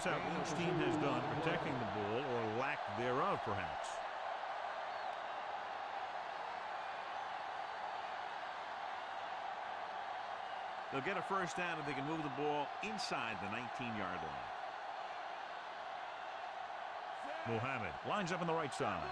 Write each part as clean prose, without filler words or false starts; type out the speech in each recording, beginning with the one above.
shows how each team has done protecting the ball, or lack thereof, perhaps. They'll get a first down if they can move the ball inside the 19-yard line. Muhammad lines up on the right side.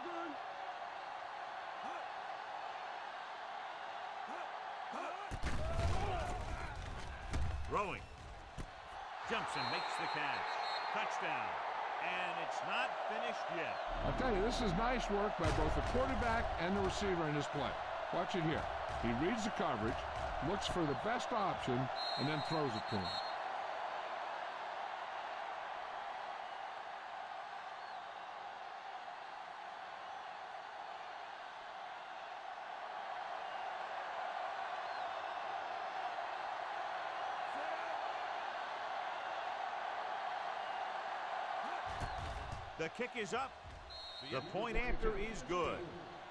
Throwing. Jumps and makes the catch. Touchdown. And it's not finished yet. I'll tell you, this is nice work by both the quarterback and the receiver in this play. Watch it here. He reads the coverage, looks for the best option, and then throws it to him. The kick is up. The point after is good.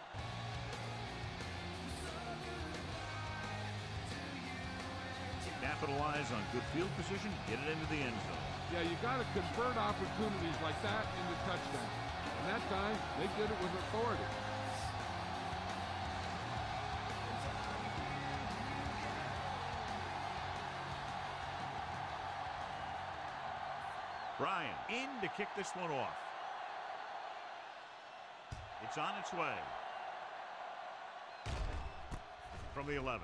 Capitalize on good field position, get it into the end zone. Yeah, you got to convert opportunities like that into touchdowns. And that time, they did it with authority. Bryan in to kick this one off. It's on its way. From the 11.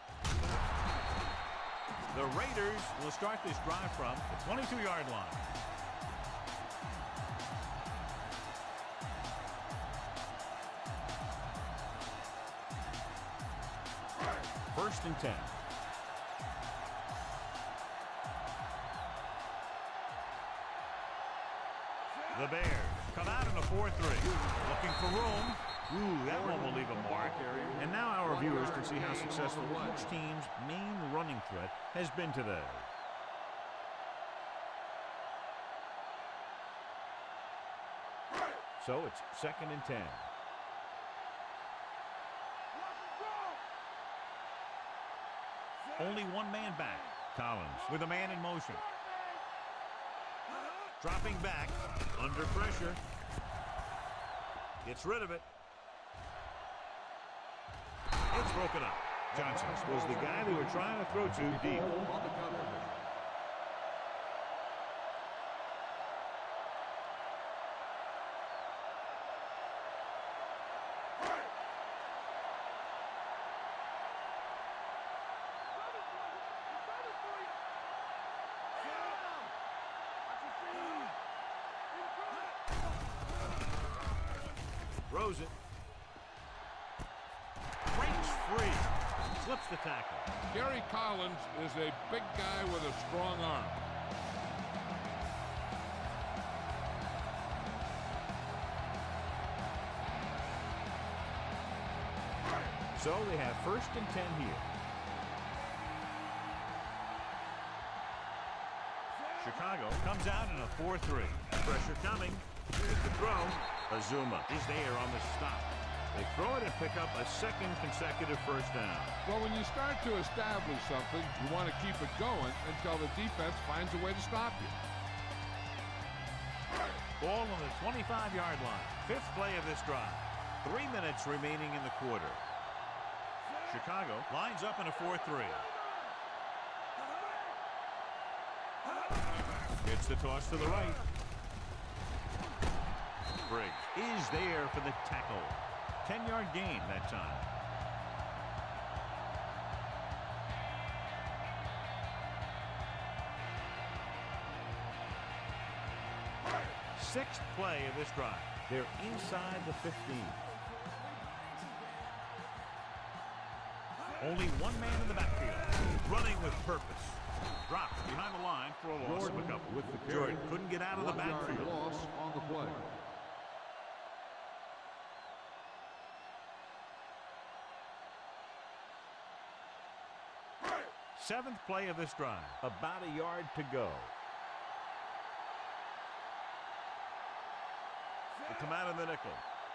The Raiders will start this drive from the 22-yard line. First and 10. The Bears come out in a 4-3. Looking for room. Ooh, that one will leave a mark. And now our viewers can see how successful each team's main running threat has been today. So it's 2nd and 10. Only one man back. Collins with a man in motion. Dropping back, under pressure. Gets rid of it. It's broken up. Johnson was the guy they were trying to throw to deep. Throws it. Breaks free. Slips the tackle. Gary Collins is a big guy with a strong arm. So they have 1st and 10 here. Chicago comes out in a 4-3. Pressure coming. Here's the throw. Azuma is there on the stop. They throw it and pick up a 2nd consecutive first down. Well, when you start to establish something, you want to keep it going until the defense finds a way to stop you. Ball on the 25-yard line. 5th play of this drive. 3 minutes remaining in the quarter. Chicago lines up in a 4-3. Gets the toss to the right. Briggs is there for the tackle. 10-yard gain that time. Sixth play of this drive. They're inside the 15. Only one man in the backfield. Running with purpose. Dropped behind the line for a loss of a couple. With the Jordan couldn't get out of the backfield. Loss on the play. 7th play of this drive. About a yard to go. They come out in the nickel.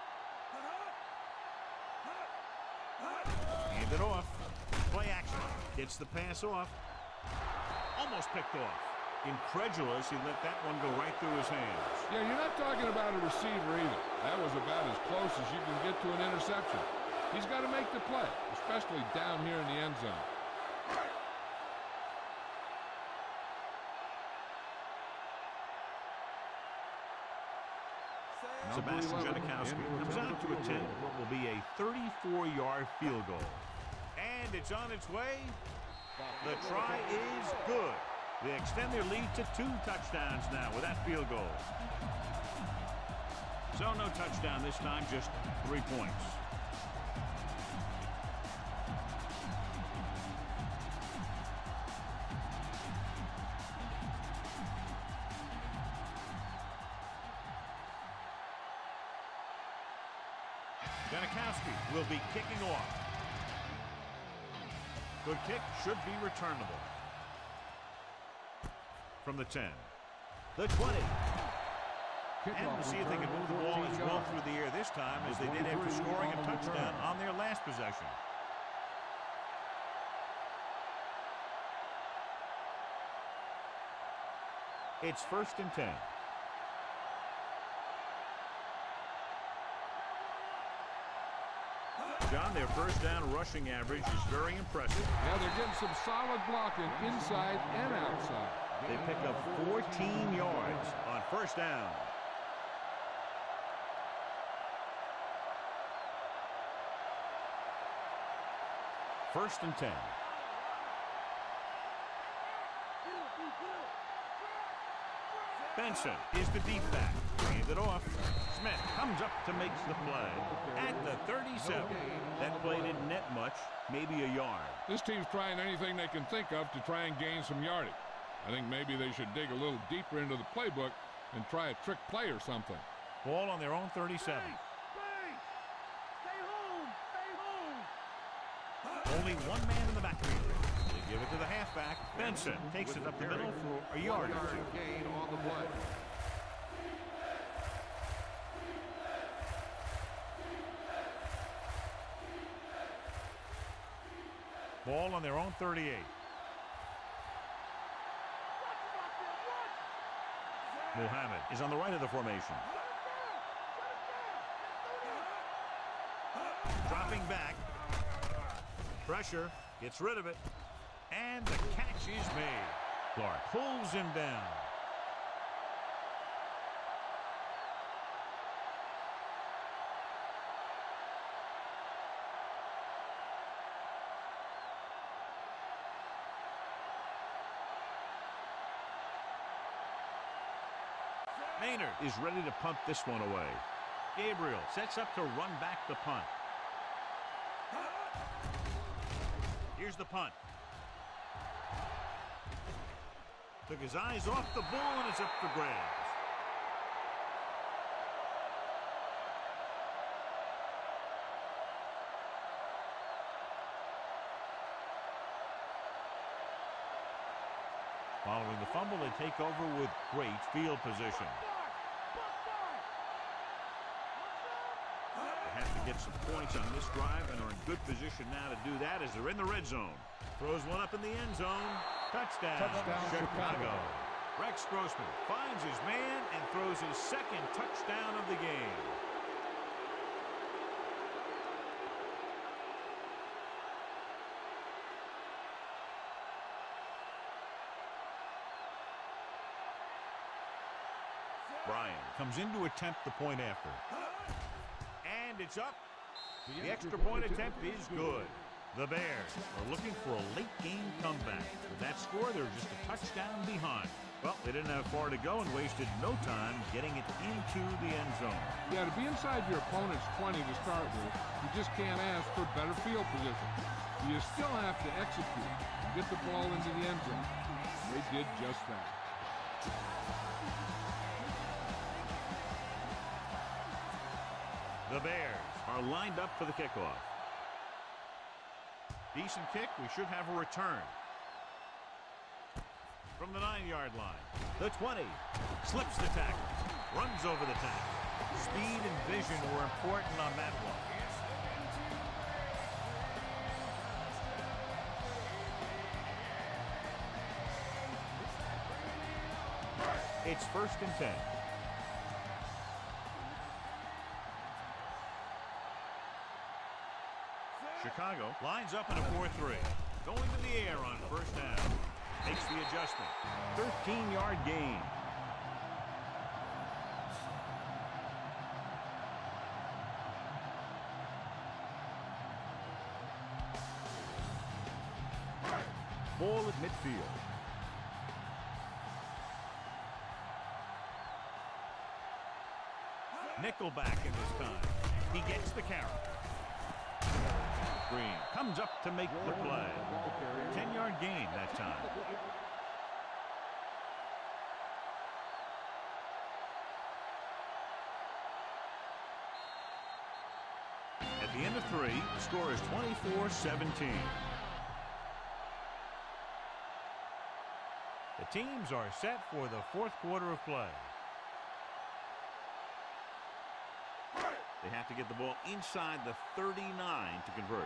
Hand it off. Play action. Gets the pass off. Almost picked off. Incredulous, he let that one go right through his hands. Yeah, you're not talking about a receiver either. That was about as close as you can get to an interception. He's got to make the play, especially down here in the end zone. Sebastian Janikowski comes out to attempt what will be a 34-yard field goal. And it's on its way. The try is good. They extend their lead to 2 touchdowns now with that field goal. So no touchdown this time, just 3 points. Janikowski will be kicking off. Good kick, should be returnable. From the 10. The 20. And we'll see if they can move the ball as well through the air this time as they did after scoring a touchdown on their last possession. It's 1st and 10. John, their first down rushing average is very impressive. Yeah, they're getting some solid blocking inside and outside. They pick up 14 yards on 1st down. First and 10. Benson is the deep back. Hand it off. Smith comes up to make the play. At the 37. That play didn't net much, maybe a yard. This team's trying anything they can think of to try and gain some yardage. I think maybe they should dig a little deeper into the playbook and try a trick play or something. Ball on their own 37. Stay home! Stay home! Only one man in the backfield. They give it to the halfback. Benson takes it up the middle for a yard or 2. Gain on the play. Ball on their own 38. Muhammad is on the right of the formation. Dropping back. Pressure. Gets rid of it. And the catch is made. Clark pulls him down. Maynard is ready to punt this one away. Gabriel sets up to run back the punt. Here's the punt. Took his eyes off the ball and it's up for grabs. Following the fumble, they take over with great field position. They have to get some points on this drive and are in good position now to do that as they're in the red zone. Throws one up in the end zone. Touchdown, Chicago. Rex Grossman finds his man and throws his 2nd touchdown of the game. Bryan comes in to attempt the point after. And it's up. The extra point attempt is good. The Bears are looking for a late-game comeback. With that score, they're just a touchdown behind. Well, they didn't have far to go and wasted no time getting it into the end zone. Yeah, to be inside your opponent's 20 to start with, you just can't ask for better field position. You still have to execute and get the ball into the end zone. They did just that. The Bears are lined up for the kickoff. Decent kick. We should have a return. From the 9-yard line. The 20. Slips the tackle. Runs over the tackle. Speed and vision were important on that one. It's 1st and 10. Chicago lines up in a 4-3. Going to the air on 1st down. Makes the adjustment. 13-yard gain. Ball at midfield. Nickelback in this time. He gets the carry. Green comes up to make the play. 10-yard gain that time. At the end of 3, the score is 24-17. The teams are set for the 4th quarter of play. They have to get the ball inside the 39 to convert.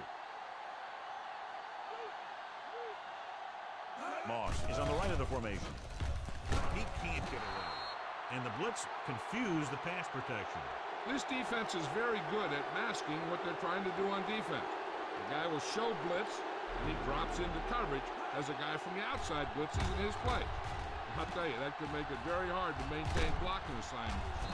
Moss is on the right of the formation. He can't get away. And the blitz confused the pass protection. This defense is very good at masking what they're trying to do on defense. The guy will show blitz, and he drops into coverage as a guy from the outside blitzes in his play. I'll tell you, that could make it very hard to maintain blocking assignments.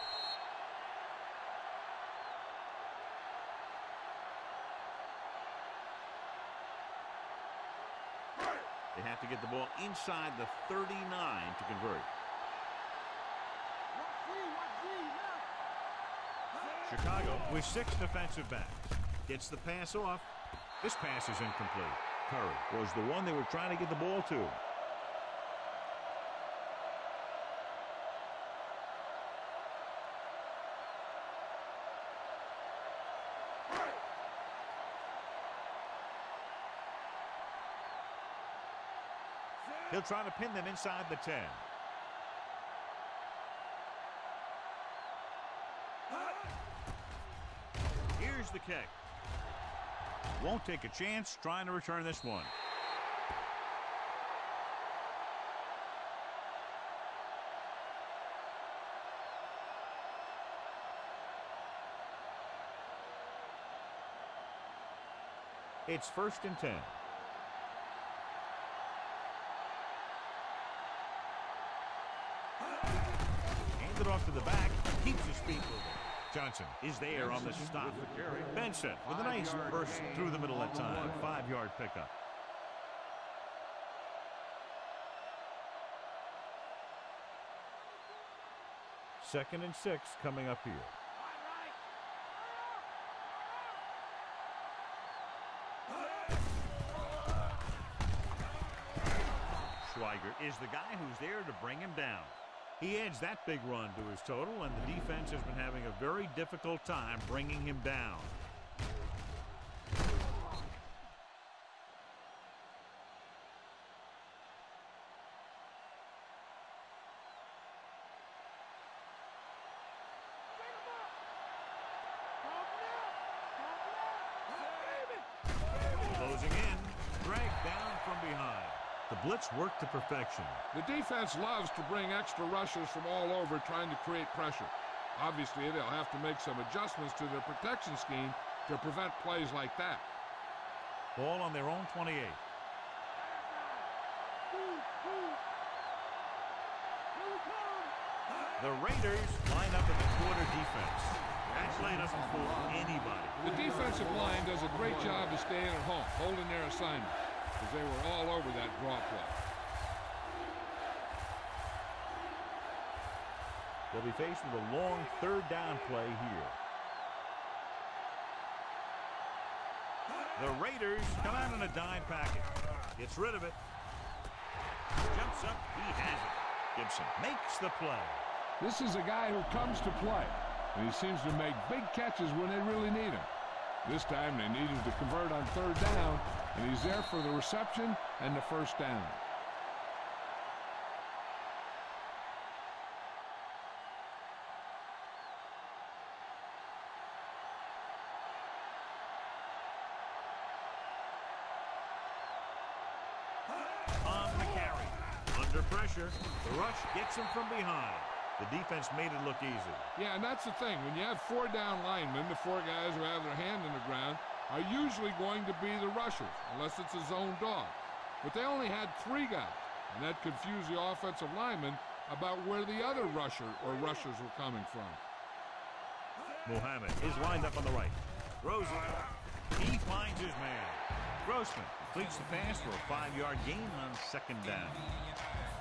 They have to get the ball inside the 39 to convert. Chicago with 6 defensive backs. Gets the pass off. This pass is incomplete. Curry was the one they were trying to get the ball to. He'll try to pin them inside the 10. Here's the kick. Won't take a chance trying to return this one. It's 1st and 10. It off to the back, keeps his feet moving. Johnson is there on the stop. Benson with a nice burst through the middle that time. 5-yard pickup. Second and 6 coming up here. Schweiger is the guy who's there to bring him down. He adds that big run to his total, and the defense has been having a very difficult time bringing him down. Closing in, dragged down from behind. The blitz worked to perfection. The defense loves to bring extra rushers from all over trying to create pressure. Obviously, they'll have to make some adjustments to their protection scheme to prevent plays like that. Ball on their own 28. The Raiders line up in the quarter defense. That play doesn't fool anybody. The defensive line does a great job of staying at home, holding their assignment, because they were all over that draw play. They'll be faced with a long 3rd down play here. The Raiders come out in a dime package. Gets rid of it. Jumps up. He has it. Gibson makes the play. This is a guy who comes to play, and he seems to make big catches when they really need him. This time they need him to convert on 3rd down, and he's there for the reception and the 1st down. Under pressure, the rush gets him from behind. The defense made it look easy. Yeah, and that's the thing. When you have 4 down linemen, the 4 guys who have their hand in the ground are usually going to be the rushers, unless it's a zone dog. But they only had 3 guys, and that confused the offensive linemen about where the other rusher or rushers were coming from. Muhammad is lined up on the right. Throws it. He finds his man. Grossman completes the pass for a 5-yard gain on 2nd down.